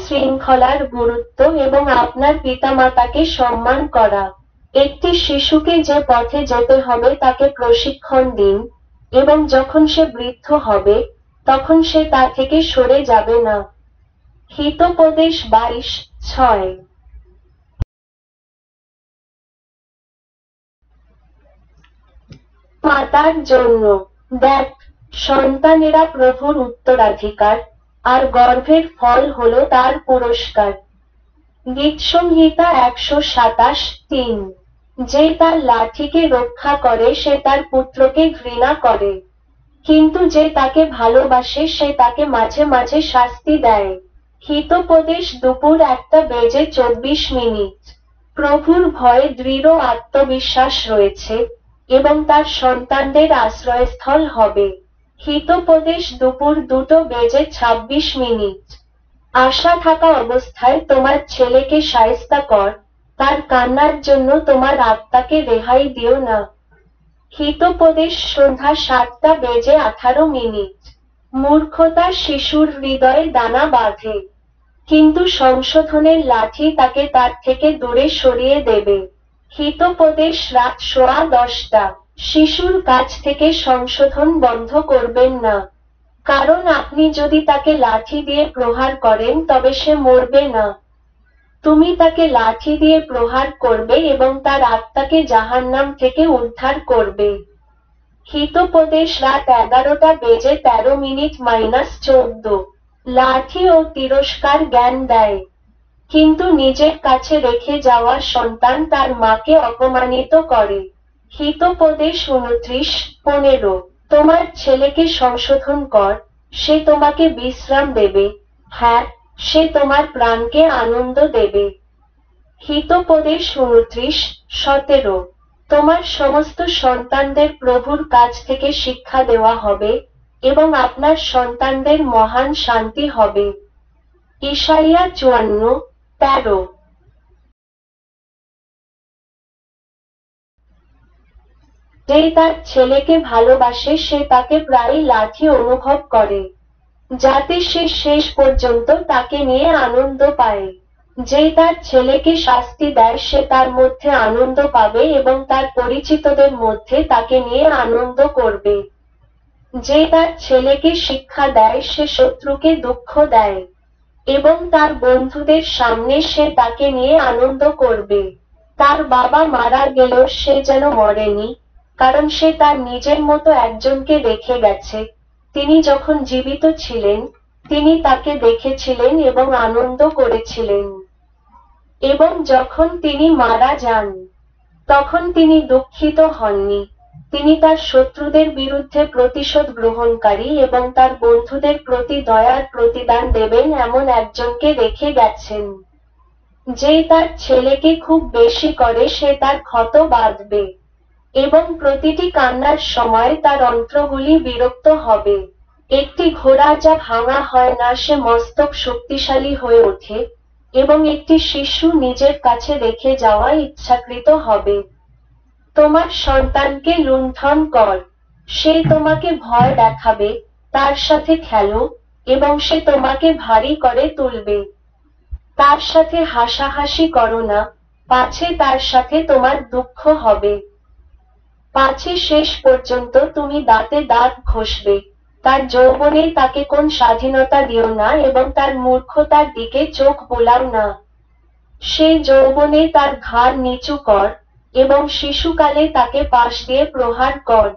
শৃঙ্খলার গুরুত্ব এবং আপনার পিতামাতাকে সম্মান করা। একটি শিশুকে যে পথে যেতে হবে তাকে প্রশিক্ষণ দিন, এবং যখন সে বৃদ্ধ হবে তখন সে তা থেকে সরে যাবে না। হিতোপদেশ 22:6। মাতার জন্য। দেখ, সন্তানেরা প্রভুর উত্তরাধিকার, আর গর্ভের ফল হলো তার পুরস্কার। গীতসংহিতা 127:3। যে তার লাঠিকে রক্ষা করে সে তার পুত্রকে ঘৃণা করে, কিন্তু যে তাকে ভালোবাসে সে তাকে মাঝে মাঝে শাস্তি দেয়। হিতোপদেশ দুপুর 1:24। প্রভুর ভয়ে দৃঢ় আত্মবিশ্বাস রয়েছে, এবং তার সন্তানদের আশ্রয়স্থল হবে। হিতোপদেশ দুপুর 2:26। আশা থাকা অবস্থায় তোমার ছেলেকে শায়েস্তা কর, তার কান্নার জন্য তোমার আত্মাকে রেহাই দিও না। হিতোপদেশ সন্ধ্যা 7:18। মূর্খতা শিশুর হৃদয়ে দানা বাঁধে, কিন্তু সংশোধনের লাঠি তাকে তার থেকে দূরে সরিয়ে দেবে। হিতোপদেশ রাত 10:15। শিশুর কাছ থেকে সংশোধন বন্ধ করবেন না, কারণ আপনি যদি তাকে লাঠি দিয়ে প্রহার করেন তবে সে মরবে না। তুমি তাকে লাঠি দিয়ে প্রহার করবে এবং তার আত্মাকে জাহান্নাম থেকে উদ্ধার করবে। হিতোপদেশ রাত 11:13-14। লাঠি ও তিরস্কার জ্ঞান দেয়, কিন্তু নিজের কাছে রেখে যাওয়া সন্তান তার মাকে অপমানিত করে। হিতোপদেশ 29:15। তোমার ছেলেকে সংশোধন কর, সে তোমাকে বিশ্রাম দেবে, হ্যাঁ, সে তোমার প্রাণকে আনন্দ দেবে। হিতোপদেশ 29:17। তোমার সমস্ত সন্তানদের প্রভুর কাছ থেকে শিক্ষা দেওয়া হবে, এবং আপনার সন্তানদের মহান শান্তি হবে। ইশাইয়া 54:13। যে তার ছেলেকে ভালোবাসে সে তাকে প্রায়ই লাঠি অনুভব করে, যাতে সে শেষ পর্যন্ত তাকে নিয়ে আনন্দ পায়। যে তার ছেলেকে শাস্তি দেয় সে তার মধ্যে আনন্দ পাবে এবং তার পরিচিতদের মধ্যে তাকে নিয়ে আনন্দ করবে। যে তার ছেলেকে শিক্ষা দেয় সে শত্রুকে দুঃখ দেয়, এবং তার বন্ধুদের সামনে সে তাকে নিয়ে আনন্দ করবে। তার বাবা মারা গেলেও সে যেন মরেনি, কারণ সে তার নিজের মতো একজনকে রেখে গেছে। তিনি যখন জীবিত ছিলেন তিনি তাকে দেখেছিলেন এবং আনন্দ করেছিলেন, এবং যখন তিনি মারা যান তখন তিনি দুঃখিত হননি। তিনি তার শত্রুদের বিরুদ্ধে প্রতিশোধ গ্রহণকারী এবং তার বন্ধুদের প্রতি দয়ার প্রতিদান দেবেন এমন একজনকে রেখে গেছেন। যে তার ছেলেকে খুব বেশি করে সে তার ক্ষত বাঁধবে, এবং প্রতিটি কান্নার সময় তার অন্ত্রগুলি বিরক্ত হবে। একটি ঘোড়া যা ভাঙা হয় না সে মস্তক শক্তিশালী হয়ে ওঠে, এবং একটি শিশু নিজের কাছে রেখে যাওয়া ইচ্ছাকৃত হবে। তোমার সন্তানকে লুণ্ঠন কর, সে তোমাকে ভয় দেখাবে, তার সাথে খেলো, এবং সে তোমাকে ভারী করে তুলবে। তার সাথে হাসাহাসি করো না, পাছে তার সাথে তোমার দুঃখ হবে। পাছে শেষ পর্যন্ত তুমি দাঁতে দাঁত ঘষবে। তার যৌবনে তাকে কোন স্বাধীনতা দিও না এবং তার মূর্খতার দিকে চোখ বোলাও না। সে যৌবনে তার ঘাড় নিচু কর, এবং শিশুকালে তাকে পাশ দিয়ে প্রহার কর।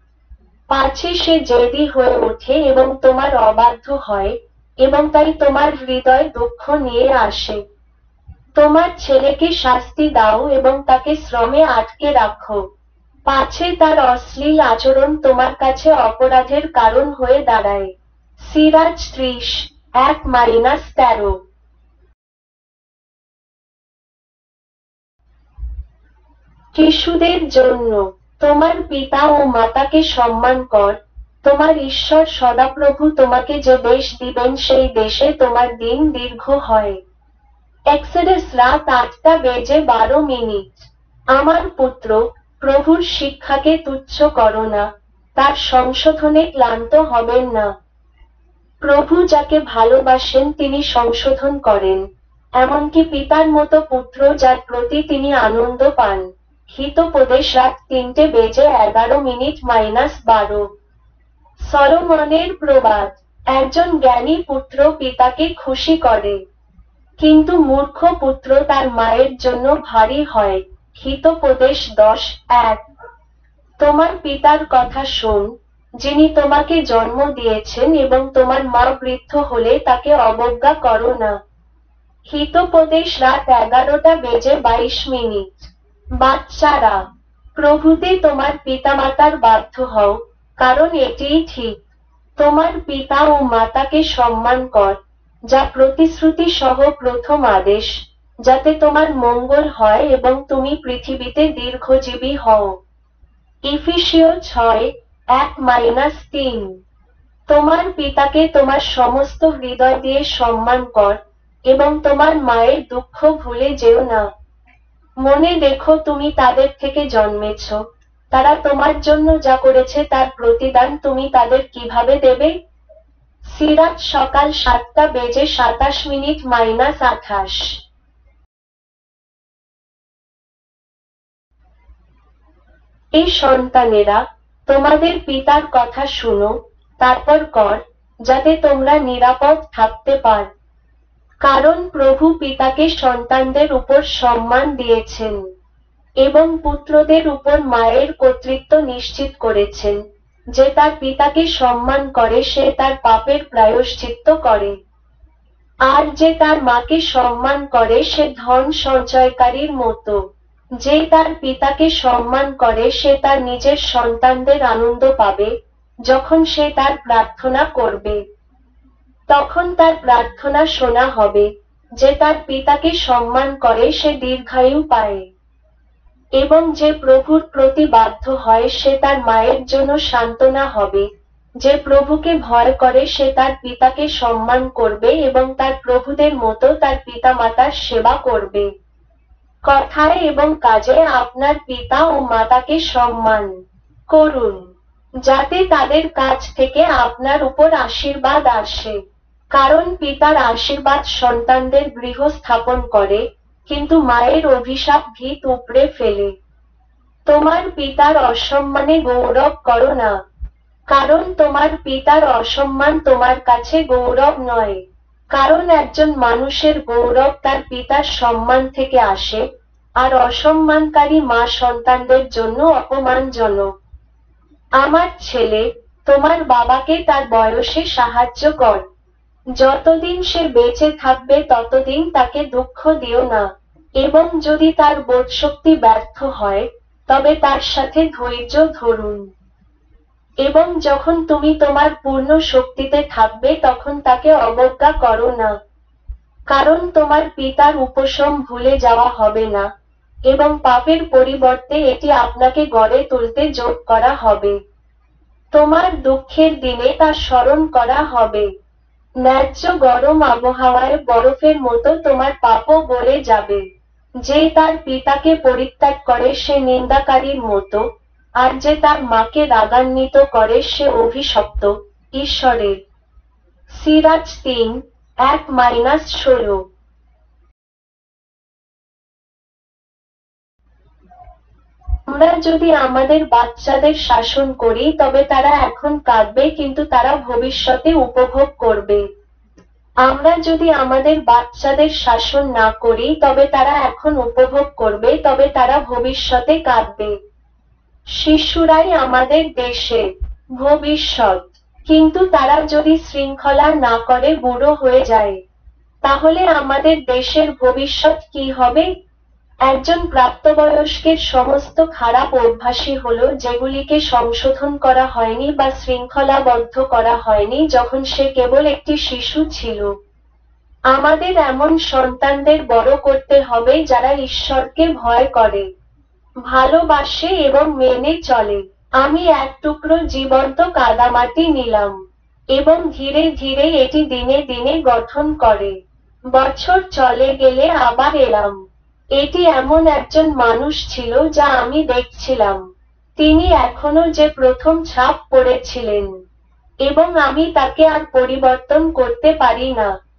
পাছে সে জেদি হয়ে ওঠে এবং তোমার অবাধ্য হয়, এবং তাই তোমার হৃদয় দুঃখ নিয়ে আসে। তোমার ছেলেকে শাস্তি দাও এবং তাকে শ্রমে আটকে রাখো, পাছে তার অশ্লীল আচরণ তোমার কাছে অপরাধের কারণ হয়ে দাঁড়ায়। সিরাজ 30:1-13। শিশুদের জন্য। তোমার পিতা ও মাতাকে সম্মান কর, তোমার ঈশ্বর সদাপ্রভু তোমাকে যে দেশ দিবেন সেই দেশে তোমার দিন দীর্ঘ হয়। এক্সোডাস রাত 8:12। আমার পুত্র, প্রভুর শিক্ষাকে তুচ্ছ করো না, তার সংশোধনে ক্লান্ত হবেন না। প্রভু যাকে ভালোবাসেন তিনি সংশোধন করেন, এমনকি পিতার মতো পুত্র যার প্রতি তিনি আনন্দ পান। হিতোপদেশ রাত 3:11 সলোমনের প্রবাদ। একজন জ্ঞানী পুত্র পিতাকে খুশি করে, কিন্তু মূর্খ পুত্র তার মায়ের জন্য ভারী হয়। হিতোপদেশ 10:1। তোমার পিতার কথা শোন, যিনি তোমাকে জন্ম দিয়েছেন, এবং তোমার মা বৃদ্ধ হলে তাকে অবজ্ঞা করো না। হিতোপদেশ রাত 11:22। বাচ্চারা, প্রভুতে তোমার পিতামাতার বাধ্য হও, কারণ এটিই ঠিক। তোমার পিতা ও মাতাকে সম্মান কর, যা প্রতিশ্রুতি সহ প্রথম আদেশ, যাতে তোমার মঙ্গল হয় এবং তুমি পৃথিবীতে দীর্ঘজীবী হও। ইফিসীয় 6:1-3। তোমার পিতাকে তোমার সমস্ত হৃদয় দিয়ে সম্মান কর, এবং তোমার মায়ের দুঃখ ভুলে যেও না। মনে রেখো তুমি তাদের থেকে জন্মেছ, তারা তোমার জন্য যা করেছে তার প্রতিদান তুমি তাদের কিভাবে দেবে? সিরাত সকাল 7:27 এই সন্তানেরা, তোমাদের পিতার কথা শুনো, তারপর কর, যাতে তোমরা নিরাপদ থাকতে পার। কারণ প্রভু পিতাকে সন্তানদের উপর সম্মান দিয়েছেন, এবং পুত্রদের উপর মায়ের কর্তৃত্ব নিশ্চিত করেছেন। যে তার পিতাকে সম্মান করে সে তার পাপের প্রায়শ্চিত্ত করে, আর যে তার মাকে সম্মান করে সে ধন সঞ্চয়কারীর মতো। যে তার পিতাকে সম্মান করে সে তার নিজের সন্তানদের আনন্দ পাবে, যখন সে তার প্রার্থনা করবে। তখন তার প্রার্থনা শোনা হবে। যে তার পিতাকে সম্মান করে সে দীর্ঘায়ু পায়, এবং যে প্রভুর প্রতি বাধ্য হয় সে তার মায়ের জন্য সান্ত্বনা হবে। যে প্রভুকে ভয় করে সে তার পিতাকে সম্মান করবে এবং তার প্রভুদের মতো তার পিতামাতার সেবা করবে। কথায় এবং কাজে আপনার পিতা ও মাতাকে সম্মান করুন, যাতে তাদের কাছ থেকে আপনার উপর আশীর্বাদ আসে। কারণ পিতার আশীর্বাদ সন্তানদের গৃহ স্থাপন করে, কিন্তু মায়ের অভিশাপ ভিত উপড়ে ফেলে। তোমার পিতার অসম্মানে গৌরব করো না, কারণ তোমার পিতার অসম্মান তোমার কাছে গৌরব নয়। কারণ একজন মানুষের গৌরব তার পিতার সম্মান থেকে আসে, আর অসম্মানকারী মা সন্তানদের জন্য অপমানজনক। আমার ছেলে, তোমার বাবাকে তার বয়সে সাহায্য কর। যতদিন সে বেঁচে থাকবে ততদিন তাকে দুঃখ দিও না, এবং যদি তার বোধশক্তি ব্যর্থ হয়, তবে তার সাথে ধৈর্য ধরুন। এবং যখন তুমি তোমার পূর্ণ শক্তিতে থাকবে তখন তাকে অবজ্ঞা করো না। কারণ তোমার পিতার উপশম ভুলে যাওয়া হবে না, এবং পাপের পরিবর্তে এটি আপনাকে গড়ে তুলতে যোগ করা হবে। তোমার দুঃখের দিনে তা স্মরণ করা হবে। ন্যায্য গরম আবহাওয়ায় বরফের মতো তোমার পাপও গলে যাবে। যে তার পিতাকে পরিত্যাগ করে সে নিন্দাকারীর মতো, আর যে তার মাকে রাগান্বিত করে সে অভিশপ্ত ঈশ্বরের। সিরাজ 3:1-16। আমরা যদি আমাদের বাচ্চাদের শাসন করি তবে তারা এখন কাঁদবে কিন্তু তারা ভবিষ্যতে উপভোগ করবে। আমরা যদি আমাদের বাচ্চাদের শাসন না করি তবে তারা এখন উপভোগ করবে, তবে তারা ভবিষ্যতে কাঁদবে। শিশুরাই আমাদের দেশের ভবিষ্যৎ, কিন্তু তারা যদি শৃঙ্খলা না করে বুড়ো হয়ে যায়, তাহলে আমাদের দেশের ভবিষ্যৎ কি হবে? একজন প্রাপ্তবয়স্কের সমস্ত খারাপ অভ্যাসই হলো যেগুলিকে সংশোধন করা হয়নি বা শৃঙ্খলাবদ্ধ করা হয়নি যখন সে কেবল একটি শিশু ছিল। আমাদের এমন সন্তানদের বড় করতে হবে যারা ঈশ্বরকে ভয় করে, ভালোবাসে এবং মেনে চলে। আমি এক টুকরো জীবন্ত কাদামাটি নিলাম, এবং ধীরে ধীরে এটি দিনে দিনে গঠন করে। বছর চলে গেলে আবার এলাম। এটি এমন একজন মানুষ ছিল যা আমি দেখছিলাম। তিনি এখনো যে প্রথম ছাপ পড়েছিলেন। এবং আমি তাকে আর পরিবর্তন করতে পারি না।